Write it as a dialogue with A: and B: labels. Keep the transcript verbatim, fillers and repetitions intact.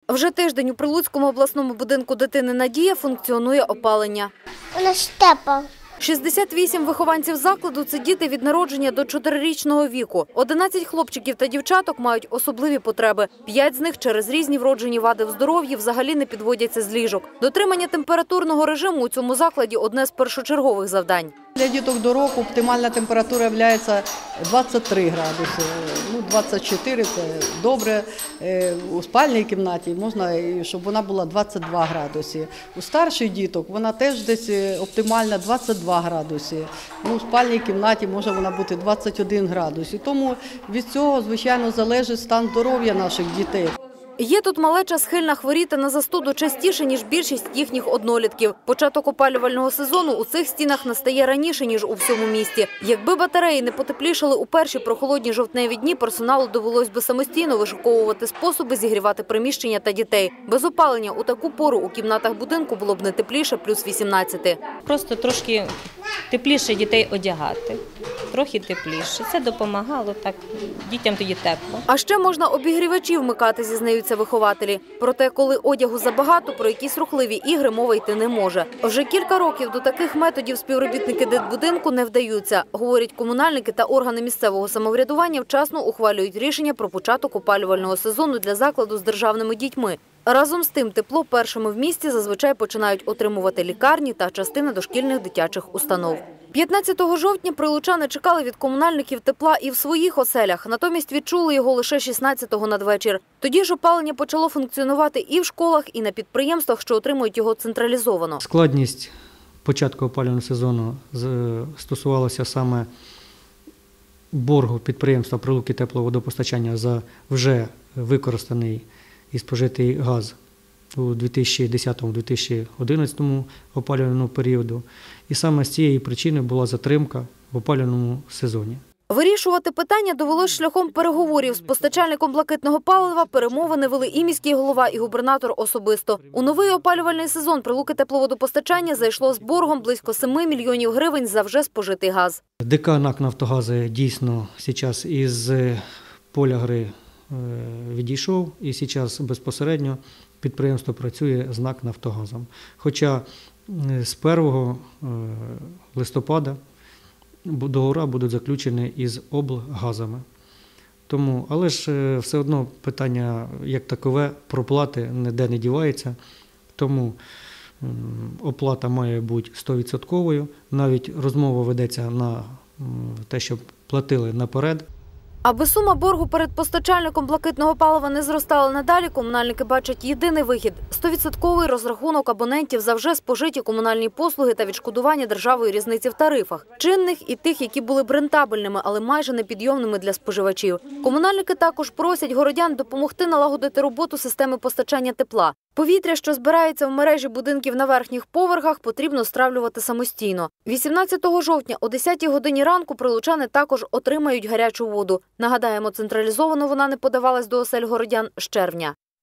A: Вже тиждень у Прилуцькому обласному будинку дитини «Надія» функціонує опалення.
B: У нас тепло.
A: шістдесят вісім вихованців закладу – це діти від народження до чотирирічного віку. одинадцять хлопчиків та дівчаток мають особливі потреби. П'ять з них через різні вроджені вади в здоров'ї взагалі не підводяться з ліжок. Дотримання температурного режиму у цьому закладі – одне з першочергових завдань.
C: Для діток до року оптимальна температура є двадцять три градуси, ну, двадцять чотири – це добре. У спальній кімнаті можна, щоб вона була двадцять два градуси. У старших діток вона теж десь оптимальна двадцять два градуси. Ну, у спальній кімнаті може вона бути двадцять один градус. І тому від цього, звичайно, залежить стан здоров'я наших дітей.
A: Є тут малеча схильна хворіти на застуду частіше, ніж більшість їхніх однолітків. Початок опалювального сезону у цих стінах настає раніше, ніж у всьому місті. Якби батареї не потеплішали у перші прохолодні жовтневі дні, персоналу довелось би самостійно вишуковувати способи зігрівати приміщення та дітей. Без опалення у таку пору у кімнатах будинку було б не тепліше плюс вісімнадцять.
D: Просто трошки тепліше дітей одягати, трохи тепліше. Це допомагало, так дітям тоді тепло.
A: А ще можна обігрівачі вмикати, зізнаються вихователі. Проте, коли одягу забагато, про якісь рухливі ігри мова йти не може. Вже кілька років до таких методів співробітники дитбудинку не вдаються. Говорять, комунальники та органи місцевого самоврядування вчасно ухвалюють рішення про початок опалювального сезону для закладу з державними дітьми. Разом з тим, тепло першими в місті зазвичай починають отримувати лікарні та частина дошкільних дитячих установ. п'ятнадцятого жовтня прилучани чекали від комунальників тепла і в своїх оселях, натомість відчули його лише шістнадцятого надвечір. Тоді ж опалення почало функціонувати і в школах, і на підприємствах, що отримують його централізовано.
E: Складність початку опалювального сезону стосувалася саме боргу підприємства «Прилуки тепловодопостачання» за вже використаний і спожитий газ у дві тисячі десятому - дві тисячі одинадцятому опалювальному періоду. І саме з цієї причини була затримка в опалювальному сезоні.
A: Вирішувати питання довелось шляхом переговорів. З постачальником блакитного палива перемовини вели і міський голова, і губернатор особисто. У новий опалювальний сезон Прилуки тепловодопостачання зайшло з боргом близько семи мільйонів гривень за вже спожитий газ.
E: ДК НАК «Нафтогази» дійсно зараз із поля гри відійшов, і зараз безпосередньо підприємство працює з НАК «Нафтогазом». Хоча з першого листопада договори будуть заключені із облгазами. Тому, але ж все одно питання як такове проплати ніде не дівається, тому оплата має бути сто відсотків. Навіть розмова ведеться на те, щоб платили наперед.
A: Аби сума боргу перед постачальником блакитного палива не зростала надалі, комунальники бачать єдиний вихід – сто відсотків розрахунок абонентів за вже спожиті комунальні послуги та відшкодування державою різниці в тарифах. Чинних і тих, які були б рентабельними, але майже непідйомними для споживачів. Комунальники також просять городян допомогти налагодити роботу системи постачання тепла. Повітря, що збирається в мережі будинків на верхніх поверхах, потрібно стравлювати самостійно. вісімнадцятого жовтня о десятій годині ранку прилучани також отримають гарячу воду. Нагадаємо, централізовано вона не подавалась до осель городян з червня.